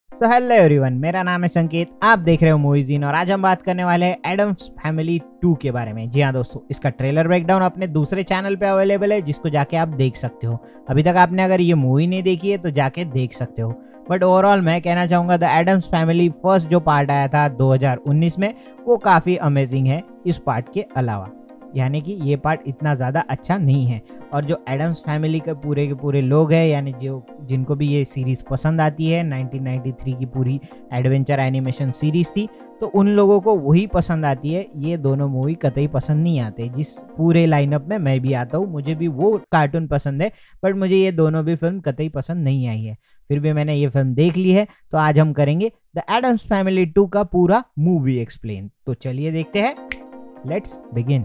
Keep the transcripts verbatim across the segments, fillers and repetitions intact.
So hello everyone, मेरा नाम है संकेत। आप देख रहे हो मूवीज़ीन और आज हम बात करने वाले हैं एडम्स फैमिली टू के बारे में। जी हाँ दोस्तों, इसका ट्रेलर ब्रेकडाउन अपने दूसरे चैनल पे अवेलेबल है, जिसको जाके आप देख सकते हो। अभी तक आपने अगर ये मूवी नहीं देखी है तो जाके देख सकते हो। बट ओवरऑल मैं कहना चाहूँगा द एडम्स फैमिली फर्स्ट जो पार्ट आया था दो हज़ार उन्नीस में, वो काफ़ी अमेजिंग है इस पार्ट के अलावा। यानी कि ये पार्ट इतना ज़्यादा अच्छा नहीं है। और जो एडम्स फैमिली के पूरे के पूरे लोग हैं, यानी जो जिनको भी ये सीरीज़ पसंद आती है, नाइनटीन नाइंटी थ्री की पूरी एडवेंचर एनिमेशन सीरीज़ थी, तो उन लोगों को वही पसंद आती है। ये दोनों मूवी कतई पसंद नहीं आते। जिस पूरे लाइनअप में मैं भी आता हूँ, मुझे भी वो कार्टून पसंद है, बट मुझे ये दोनों भी फिल्म कतई पसंद नहीं आई है। फिर भी मैंने ये फिल्म देख ली है, तो आज हम करेंगे द एडम्स फैमिली टू का पूरा मूवी एक्सप्लेन। तो चलिए देखते हैं, लेट्स बिगिन।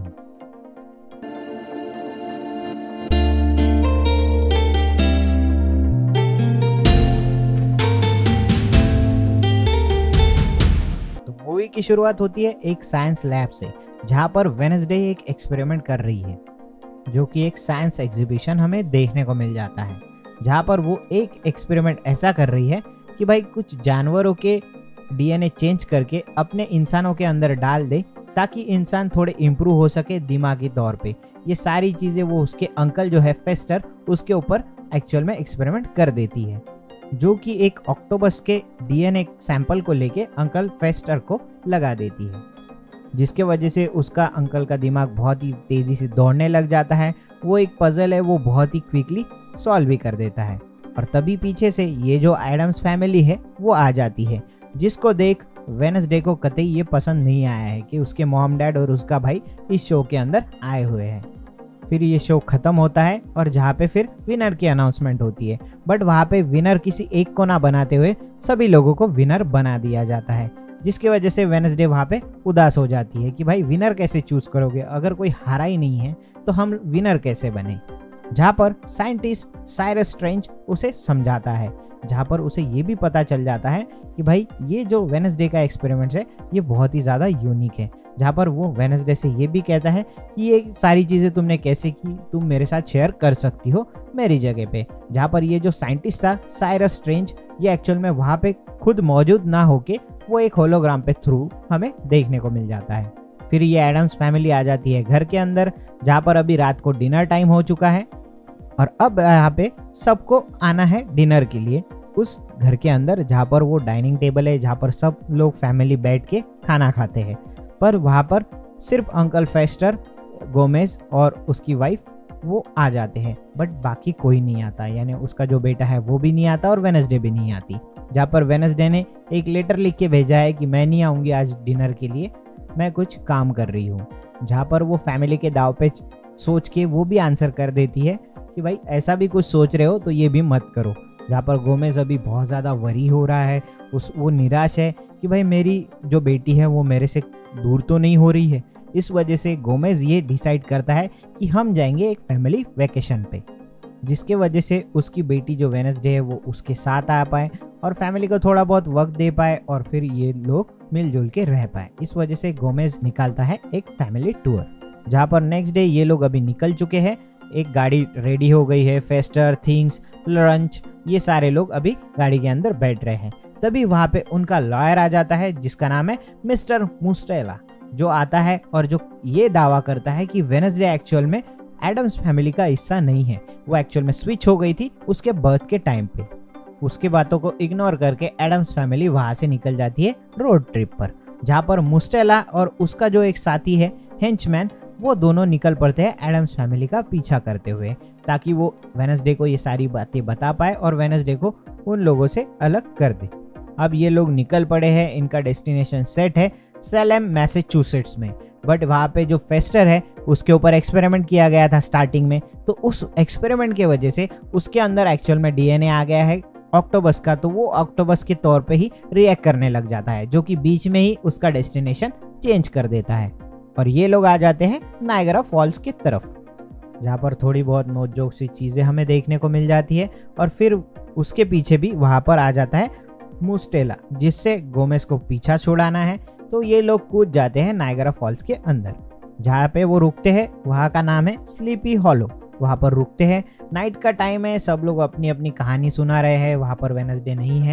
मूवी की शुरुआत होती है एक साइंस लैब से, जहां पर वेडनेसडे एक एक्सपेरिमेंट कर रही है, जो कि एक साइंस एग्जीबिशन हमें देखने को मिल जाता है। जहां पर वो एक एक्सपेरिमेंट ऐसा कर रही है कि भाई कुछ जानवरों के डीएनए चेंज करके अपने इंसानों के अंदर डाल दे, ताकि इंसान थोड़े इम्प्रूव हो सके दिमागी तौर पे। ये सारी चीज़ें वो उसके अंकल जो है फेस्टर, उसके ऊपर एक्चुअल में एक्सपेरिमेंट कर देती है, जो कि एक ऑक्टोपस के डीएनए सैंपल को लेके अंकल फेस्टर को लगा देती है, जिसके वजह से उसका अंकल का दिमाग बहुत ही तेज़ी से दौड़ने लग जाता है। वो एक पजल है, वो बहुत ही क्विकली सॉल्व भी कर देता है। और तभी पीछे से ये जो एडम्स फैमिली है वो आ जाती है, जिसको देख वेडनेसडे को कतई ये पसंद नहीं आया है कि उसके मॉम डैड और उसका भाई इस शो के अंदर आए हुए हैं। फिर ये शो खत्म होता है और जहाँ पे फिर विनर की अनाउंसमेंट होती है, बट वहाँ पे विनर किसी एक को ना बनाते हुए सभी लोगों को विनर बना दिया जाता है, जिसकी वजह से वेडनेसडे वहाँ पे उदास हो जाती है कि भाई विनर कैसे चूज करोगे, अगर कोई हारा ही नहीं है तो हम विनर कैसे बने। जहाँ पर साइंटिस्ट साइरस स्ट्रेंज उसे समझाता है, जहाँ पर उसे ये भी पता चल जाता है कि भाई ये जो वेडनेसडे का एक्सपेरिमेंट है ये बहुत ही ज़्यादा यूनिक है। जहाँ पर वो वेडनेसडे से ये भी कहता है कि ये सारी चीज़ें तुमने कैसे की, तुम मेरे साथ शेयर कर सकती हो मेरी जगह पे। जहाँ पर ये जो साइंटिस्ट था साइरस स्ट्रेंज, ये एक्चुअल में वहाँ पे खुद मौजूद ना होके वो एक होलोग्राम पे थ्रू हमें देखने को मिल जाता है। फिर ये एडम्स फैमिली आ जाती है घर के अंदर, जहाँ पर अभी रात को डिनर टाइम हो चुका है और अब यहाँ पे सबको आना है डिनर के लिए उस घर के अंदर, जहाँ पर वो डाइनिंग टेबल है, जहाँ पर सब लोग फैमिली बैठ के खाना खाते हैं। पर वहाँ पर सिर्फ अंकल फेस्टर, गोमेज और उसकी वाइफ वो आ जाते हैं, बट बाकी कोई नहीं आता। यानी उसका जो बेटा है वो भी नहीं आता और वेडनेसडे भी नहीं आती। जहाँ पर वेडनेसडे ने एक लेटर लिख के भेजा है कि मैं नहीं आऊँगी आज डिनर के लिए, मैं कुछ काम कर रही हूँ। जहाँ पर वो फैमिली के दाव पे सोच के वो भी आंसर कर देती है कि भाई ऐसा भी कुछ सोच रहे हो तो ये भी मत करो। जहाँ पर गोमेज अभी बहुत ज़्यादा वरी हो रहा है, उस वो निराश है कि भाई मेरी जो बेटी है वो मेरे से दूर तो नहीं हो रही है। इस वजह से गोमेज ये डिसाइड करता है कि हम जाएंगे एक फैमिली वेकेशन पे, जिसके वजह से उसकी बेटी जो वेडनेसडे है वो उसके साथ आ पाए और फैमिली को थोड़ा बहुत वक्त दे पाए और फिर ये लोग मिलजुल के रह पाए। इस वजह से गोमेज निकालता है एक फैमिली टूर, जहाँ पर नेक्स्ट डे ये लोग अभी निकल चुके हैं। एक गाड़ी रेडी हो गई है, फेस्टर, थिंग्स, लंच, ये सारे लोग अभी गाड़ी के अंदर बैठ रहे हैं। तभी वहाँ पे उनका लॉयर आ जाता है, जिसका नाम है मिस्टर मुस्टेला, जो आता है और जो ये दावा करता है कि वेडनेसडे एक्चुअल में एडम्स फैमिली का हिस्सा नहीं है। वो एक्चुअल में स्विच हो गई थी उसके बर्थ के टाइम पे। उसकी बातों को इग्नोर करके एडम्स फैमिली वहाँ से निकल जाती है रोड ट्रिप पर, जहाँ पर मुस्टेला और उसका जो एक साथी है हेंचमैन, वो दोनों निकल पड़ते हैं एडम्स फैमिली का पीछा करते हुए, ताकि वो वेडनेसडे को ये सारी बातें बता पाए और वेडनेसडे को उन लोगों से अलग कर दे। अब ये लोग निकल पड़े हैं, इनका डेस्टिनेशन सेट है सैलेम मैसेच्यूसेट्स में। बट वहाँ पे जो फेस्टर है उसके ऊपर एक्सपेरिमेंट किया गया था स्टार्टिंग में, तो उस एक्सपेरिमेंट की वजह से उसके अंदर एक्चुअल में डीएनए आ गया है ऑक्टोपस का, तो वो ऑक्टोपस के तौर पे ही रिएक्ट करने लग जाता है, जो कि बीच में ही उसका डेस्टिनेशन चेंज कर देता है। और ये लोग आ जाते हैं नायगरा फॉल्स की तरफ, जहाँ पर थोड़ी बहुत नोक जोक सी चीज़ें हमें देखने को मिल जाती है। और फिर उसके पीछे भी वहाँ पर आ जाता है मुस्टेला, जिससे गोमेज को पीछा छुड़ाना है। तो ये लोग कूद जाते हैं नायगरा फॉल्स के अंदर। जहाँ पे वो रुकते हैं वहाँ का नाम है स्लीपी हॉलो। वहाँ पर रुकते हैं, नाइट का टाइम है, सब लोग अपनी अपनी कहानी सुना रहे हैं। वहाँ पर वेडनेसडे नहीं है,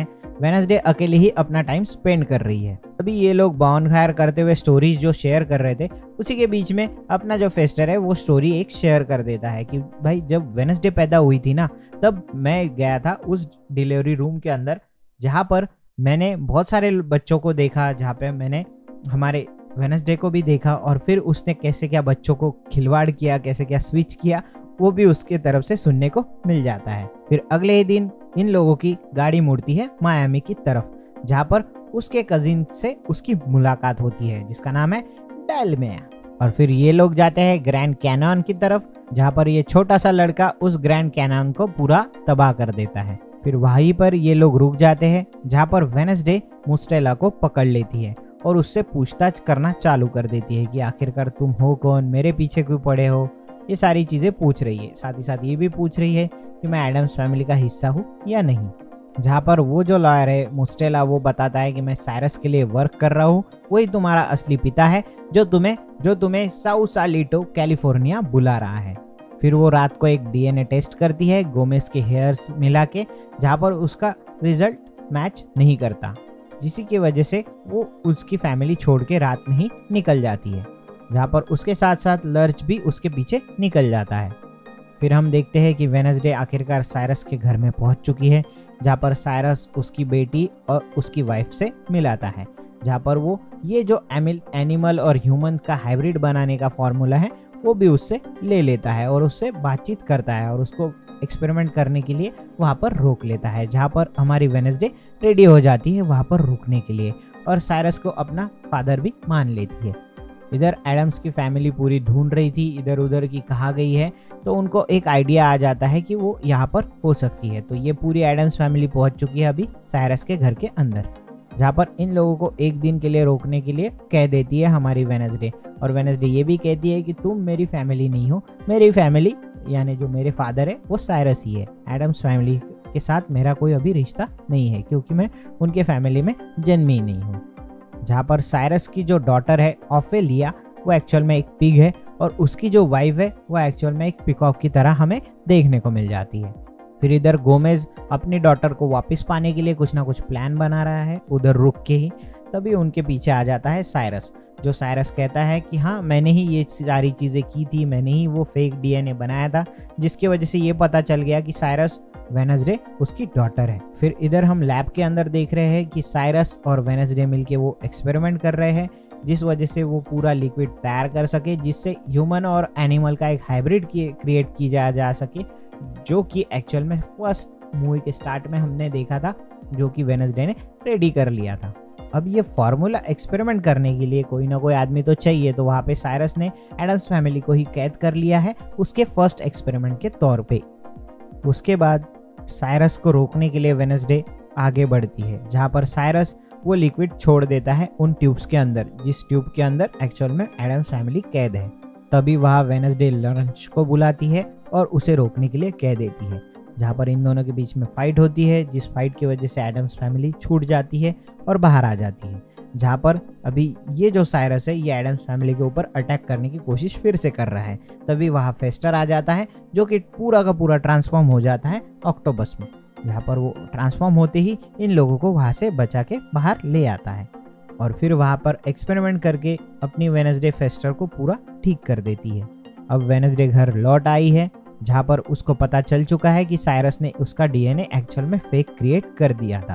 वेडनेसडे अकेले ही अपना टाइम स्पेंड कर रही है। अभी ये लोग बॉनफायर करते हुए स्टोरीज जो शेयर कर रहे थे, उसी के बीच में अपना जो फेस्टर है वो स्टोरी एक शेयर कर देता है कि भाई जब वेडनेसडे पैदा हुई थी ना, तब मैं गया था उस डिलीवरी रूम के अंदर जहाँ पर मैंने बहुत सारे बच्चों को देखा, जहाँ पे मैंने हमारे वेडनेसडे को भी देखा और फिर उसने कैसे क्या बच्चों को खिलवाड़ किया, कैसे क्या स्विच किया, वो भी उसके तरफ से सुनने को मिल जाता है। फिर अगले ही दिन इन लोगों की गाड़ी मुड़ती है मायामी की तरफ, जहाँ पर उसके कजिन से उसकी मुलाकात होती है जिसका नाम है डेलमेया। और फिर ये लोग जाते हैं ग्रैंड कैनन की तरफ, जहाँ पर ये छोटा सा लड़का उस ग्रैंड कैनन को पूरा तबाह कर देता है। फिर वहीं पर ये लोग रुक जाते हैं, जहाँ पर वेडनेसडे मुस्टेला को पकड़ लेती है और उससे पूछताछ करना चालू कर देती है कि आखिरकार तुम हो कौन, मेरे पीछे क्यों पड़े हो, ये सारी चीज़ें पूछ रही है। साथ ही साथ ये भी पूछ रही है कि मैं एडम्स फैमिली का हिस्सा हूँ या नहीं। जहाँ पर वो जो लॉयर है मुस्टेला, वो बताता है कि मैं साइरस के लिए वर्क कर रहा हूँ, वही तुम्हारा असली पिता है जो तुम्हें जो तुम्हें साउसालिटो कैलिफोर्निया बुला रहा है। फिर वो रात को एक डीएनए टेस्ट करती है गोमेज के हेयर्स मिला के, जहाँ पर उसका रिजल्ट मैच नहीं करता, जिसी की वजह से वो उसकी फैमिली छोड़ के रात में ही निकल जाती है, जहाँ पर उसके साथ साथ लर्च भी उसके पीछे निकल जाता है। फिर हम देखते हैं कि वेडनेसडे आखिरकार साइरस के घर में पहुंच चुकी है, जहाँ पर साइरस उसकी बेटी और उसकी वाइफ से मिलाता है, जहाँ पर वो ये जो एनिमल और ह्यूमन का हाइब्रिड बनाने का फॉर्मूला है वो भी उससे ले लेता है और उससे बातचीत करता है और उसको एक्सपेरिमेंट करने के लिए वहाँ पर रोक लेता है, जहाँ पर हमारी वेडनेसडे रेडी हो जाती है वहाँ पर रुकने के लिए और साइरस को अपना फादर भी मान लेती है। इधर एडम्स की फैमिली पूरी ढूंढ रही थी इधर उधर की कहाँ गई है, तो उनको एक आइडिया आ जाता है कि वो यहाँ पर हो सकती है। तो ये पूरी एडम्स फैमिली पहुँच चुकी है अभी साइरस के घर के अंदर, जहाँ पर इन लोगों को एक दिन के लिए रोकने के लिए कह देती है हमारी वेडनेसडे। और वेडनेसडे ये भी कहती है कि तुम मेरी फैमिली नहीं हो, मेरी फैमिली यानी जो मेरे फादर है वो साइरस ही है, एडम्स फैमिली के साथ मेरा कोई अभी रिश्ता नहीं है क्योंकि मैं उनके फैमिली में जन्मी नहीं हूँ। जहाँ पर साइरस की जो डॉटर है ऑफेलिया, वो एक्चुअल में एक पिग है और उसकी जो वाइफ है वो एक्चुअल में एक पिकॉक की तरह हमें देखने को मिल जाती है। फिर इधर गोमेज अपनी डॉटर को वापस पाने के लिए कुछ ना कुछ प्लान बना रहा है उधर रुक के ही, तभी उनके पीछे आ जाता है साइरस, जो साइरस कहता है कि हाँ मैंने ही ये सारी चीज़ें की थी, मैंने ही वो फेक डीएनए बनाया था, जिसकी वजह से ये पता चल गया कि साइरस वेडनेसडे उसकी डॉटर है। फिर इधर हम लैब के अंदर देख रहे हैं कि साइरस और वेडनेसडे मिलके वो एक्सपेरिमेंट कर रहे हैं, जिस वजह से वो पूरा लिक्विड तैयार कर सके जिससे ह्यूमन और एनिमल का एक हाइब्रिड क्रिएट की जा जा सके, जो कि एक्चुअल में फर्स्ट मूवी के स्टार्ट में हमने देखा था, जो कि वेडनेसडे ने रेडी कर लिया था। अब ये फार्मूला एक्सपेरिमेंट करने के लिए कोई ना कोई आदमी तो चाहिए, तो वहाँ पे साइरस ने एडम्स फैमिली को ही कैद कर लिया है उसके फर्स्ट एक्सपेरिमेंट के तौर पे। उसके बाद साइरस को रोकने के लिए वेडनेसडे आगे बढ़ती है, जहाँ पर साइरस वो लिक्विड छोड़ देता है उन ट्यूब्स के अंदर, जिस ट्यूब के अंदर एक्चुअल में एडम्स फैमिली कैद है। तभी वहाँ वेडनेसडे लंच को बुलाती है और उसे रोकने के लिए कह देती है, जहाँ पर इन दोनों के बीच में फाइट होती है, जिस फाइट की वजह से एडम्स फैमिली छूट जाती है और बाहर आ जाती है, जहाँ पर अभी ये जो साइरस है ये एडम्स फैमिली के ऊपर अटैक करने की कोशिश फिर से कर रहा है। तभी वहाँ फेस्टर आ जाता है जो कि पूरा का पूरा ट्रांसफॉर्म हो जाता है ऑक्टोपस में, जहाँ पर वो ट्रांसफॉर्म होते ही इन लोगों को वहाँ से बचा के बाहर ले आता है और फिर वहाँ पर एक्सपेरिमेंट करके अपनी वेडनेसडे फेस्टर को पूरा ठीक कर देती है। अब वेडनेसडे घर लौट आई है, जहाँ पर उसको पता चल चुका है कि साइरस ने उसका डीएनए एक्चुअल में फेक क्रिएट कर दिया था।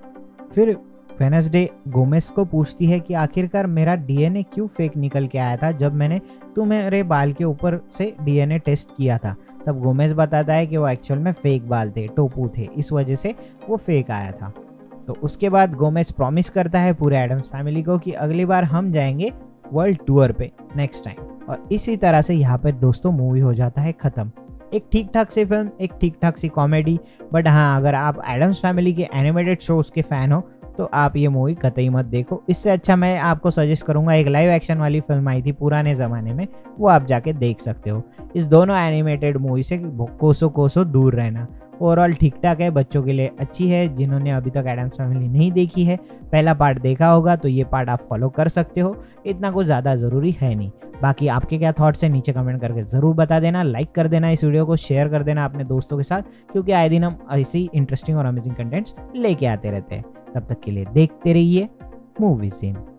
फिर वेडनेसडे गोमेज को पूछती है कि आखिरकार मेरा डीएनए क्यों फेक निकल के आया था जब मैंने तुम्हारे बाल के ऊपर से डीएनए टेस्ट किया था। तब गोमेज बताता है कि वो एक्चुअल में फेक बाल थे, टोपू थे, इस वजह से वो फेक आया था। तो उसके बाद गोमेज प्रॉमिस करता है पूरे एडम्स फैमिली को कि अगली बार हम जाएंगे वर्ल्ड टूर पे नेक्स्ट टाइम। और इसी तरह से यहाँ पे दोस्तों मूवी हो जाता है ख़त्म। एक ठीक ठाक सी फिल्म, एक ठीक ठाक सी कॉमेडी, बट हाँ अगर आप एडम्स फैमिली के एनिमेटेड शोज के फ़ैन हो तो आप ये मूवी कतई मत देखो। इससे अच्छा मैं आपको सजेस्ट करूंगा, एक लाइव एक्शन वाली फिल्म आई थी पुराने ज़माने में, वो आप जाके देख सकते हो। इस दोनों एनिमेटेड मूवी से कोसों कोसों दूर रहना। ओवरऑल ठीक ठाक है, बच्चों के लिए अच्छी है। जिन्होंने अभी तक एडम्स फैमिली नहीं देखी है, पहला पार्ट देखा होगा तो ये पार्ट आप फॉलो कर सकते हो, इतना कुछ ज़्यादा ज़रूरी है नहीं। बाकी आपके क्या थॉट्स हैं नीचे कमेंट करके ज़रूर बता देना, लाइक कर देना, इस वीडियो को शेयर कर देना अपने दोस्तों के साथ, क्योंकि आए दिन हम ऐसी इंटरेस्टिंग और अमेजिंग कंटेंट्स लेके आते रहते हैं। तब तक के लिए देखते रहिए मूवी सीन।